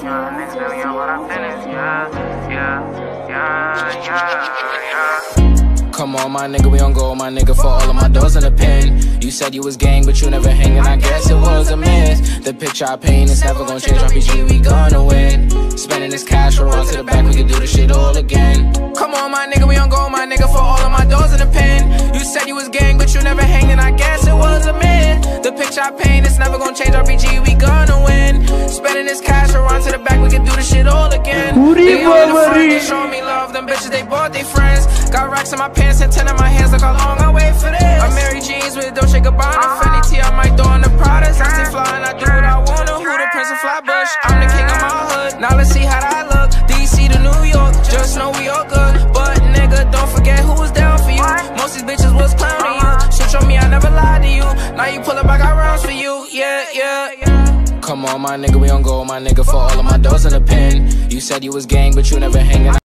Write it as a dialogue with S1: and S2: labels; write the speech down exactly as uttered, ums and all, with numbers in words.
S1: Yeah, niggas tell me I'm what I finished. Yeah, yeah, yeah, yeah, yeah.
S2: Come on, my nigga, we on go, my nigga, for all of my doors in the pen. You said you was gang, but you never hanging, I guess it was a miss. The picture I paint is never gonna change, R P G, we gonna win. Spending this cash, we'll run to the back, we can do this shit all again. Come on, my nigga, we on go, my nigga, for all of my doors in the pen. You said you was gang, but you never hanging, I guess it was a myth. The picture I paint is never gonna change, R P G, we gonna win. Spending this cash, we'll run to the back, we can do this shit all again. They all in the front, they show me love, them bitches, they bought they friends. Got racks in my pants and ten in my hands, look how long I wait for this. I'm Mary Jeans with Dolce Gabbana, Fendi T, I might throw on the Prada. I stay fly and I do what I wanna. Who the Prince of Flatbush? I'm the king of my hood. Now let's see how that look. D C to New York, just know we all good. But nigga, don't forget who was down for you. Most these bitches was clowning you. Switch on me, I never lied to you. Now you pull up, I got rounds for you. Yeah, yeah, yeah. Come on, my nigga, we on go, my nigga, for all of my doors in the pen. You said you was gang, but you never hanging.